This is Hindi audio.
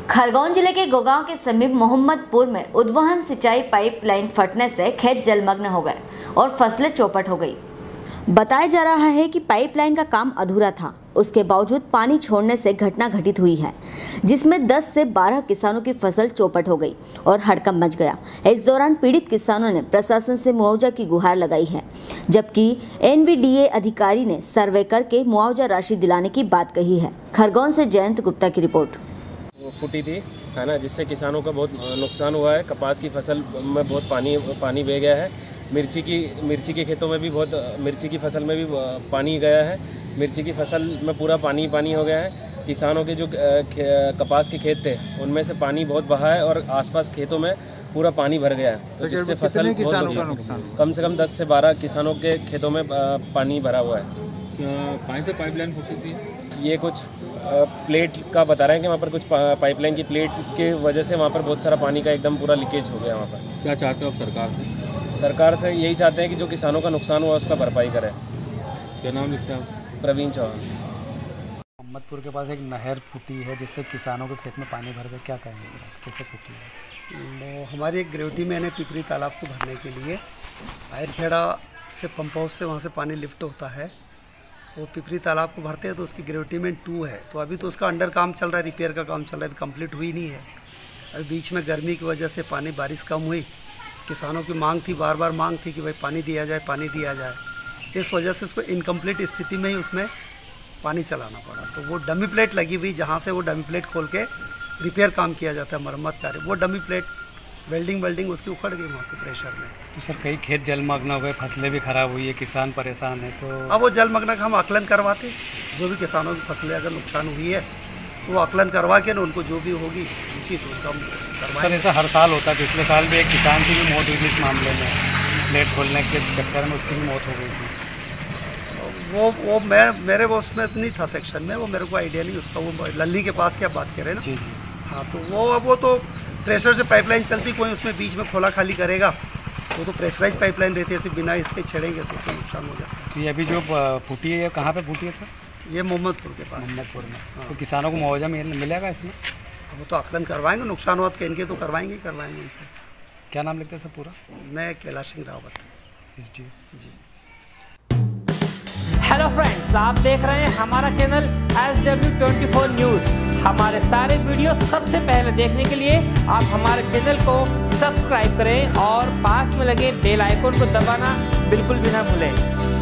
खरगोन जिले के गोगांव के समीप मोहम्मदपुर में उद्वहन सिंचाई पाइपलाइन फटने से खेत जलमग्न हो गए और फसलें चौपट हो गई। बताया जा रहा है कि पाइपलाइन का काम अधूरा था, उसके बावजूद पानी छोड़ने से घटना घटित हुई है, जिसमें 10 से 12 किसानों की फसल चौपट हो गई और हड़कंप मच गया। इस दौरान पीड़ित किसानों ने प्रशासन से मुआवजा की गुहार लगाई है, जबकि एनवीडीए अधिकारी ने सर्वे करके मुआवजा राशि दिलाने की बात कही है। खरगोन से जयंत गुप्ता की रिपोर्ट। फूटी थी है ना, जिससे किसानों का बहुत नुकसान हुआ है। कपास की फसल में बहुत पानी बह गया है। मिर्ची के खेतों में भी मिर्ची की फसल में भी पानी गया है। मिर्ची की फसल में पूरा पानी हो गया है। किसानों के जो कपास के खेत थे उनमें से पानी बहुत बहा है और आसपास खेतों में पूरा पानी भर गया है, तो जिससे फसल कम से कम 10 से 12 किसानों के खेतों में पानी भरा हुआ है। कहाँ से पाइपलाइन फूटी थी? ये कुछ प्लेट का बता रहे हैं कि वहाँ पर कुछ पाइपलाइन की प्लेट के वजह से वहाँ पर बहुत सारा पानी का एकदम पूरा लीकेज हो गया वहाँ पर। क्या चाहते हो आप सरकार से? सरकार से यही चाहते हैं कि जो किसानों का नुकसान हुआ उसका भरपाई करें। क्या नाम लिखते हैं आप? प्रवीण चौहान। मोहम्मदपुर के पास एक नहर फूटी है जिससे किसानों के खेत में पानी भर गया, क्या कहेंगे, कैसे फूटी है? हमारी एक ग्रेविटी में ने पिपरी तालाब को भरने के लिए आयरखेड़ा से पंप हाउस से वहाँ से पानी लिफ्ट होता है, वो पिपरी तालाब को भरते हैं तो उसकी ग्रेविटी में 2 है। तो अभी तो उसका अंडर काम चल रहा है, रिपेयर का काम चल रहा है, तो कंप्लीट हुई नहीं है। अभी बीच में गर्मी की वजह से बारिश कम हुई, किसानों की मांग थी, बार बार मांग थी कि भाई पानी दिया जाए। इस वजह से उसको इनकम्प्लीट स्थिति में ही उसमें पानी चलाना पड़ा। तो वो डमी प्लेट लगी हुई, जहाँ से वो डमी प्लेट खोल के रिपेयर काम किया जाता है, मरम्मत कार्य, वो डमी प्लेट वेल्डिंग उसकी उखड़ गई वहाँ से प्रेशर में। तो सर कई खेत जलमग्न हो गए, फसलें भी खराब हुई है, किसान परेशान है। तो अब वो जलमग्न का हम आकलन करवाते, जो भी किसानों की फसलें अगर नुकसान हुई है तो वो आकलन करवा के ना उनको जो भी होगी उचित उसका करवाएं। सर ऐसा हर साल होता है, पिछले साल भी एक किसान की भी मौत हुई थी इस मामले में, प्लेट खोलने के चक्कर में उसकी भी मौत हो गई थी। वो मेरे वो उसमें नहीं था सेक्शन में, वो मेरे को आइडिया नहीं उसका। वो लल्ली के पास क्या बात करें ना। जी। हाँ, तो वो तो प्रेशर से पाइपलाइन चलती, कोई उसमें बीच में खोला खाली करेगा, वो तो प्रेशराइज पाइपलाइन रहती है, ऐसे बिना इसके छेड़ेंगे तो नुकसान हो जाता है। तो ये अभी जो फूटी है कहाँ पे फूटी है सर? ये मोहम्मदपुर के पास। मोहम्मदपुर में। हाँ। तो किसानों को मुआवजा मिलेगा इसमें? वो तो आकलन करवाएंगे, नुकसान हुआ तो इनके तो करवाएंगे उनसे। क्या नाम लिखते हैं सर पूरा? मैं कैलाश सिंह रावत। जी। हेलो फ्रेंड्स, आप देख रहे हैं हमारा चैनल SW24 न्यूज़। हमारे सारे वीडियो सबसे पहले देखने के लिए आप हमारे चैनल को सब्सक्राइब करें और पास में लगे बेल आइकन को दबाना बिल्कुल भी ना भूलें।